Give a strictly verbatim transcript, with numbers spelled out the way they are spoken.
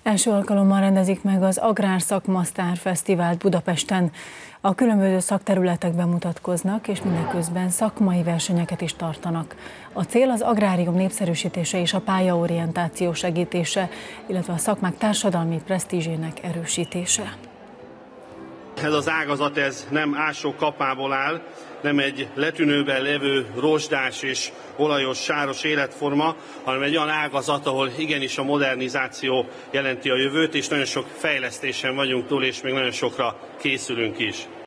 Első alkalommal rendezik meg az Agrár Szakmasztár Fesztivált Budapesten. A különböző szakterületekben mutatkoznak, és mindeközben szakmai versenyeket is tartanak. A cél az agrárium népszerűsítése és a pályaorientáció segítése, illetve a szakmák társadalmi presztízsének erősítése. Ez az ágazat ez nem ásó kapából áll, nem egy letűnőben levő rozsdás és olajos, sáros életforma, hanem egy olyan ágazat, ahol igenis a modernizáció jelenti a jövőt, és nagyon sok fejlesztésen vagyunk túl, és még nagyon sokra készülünk is.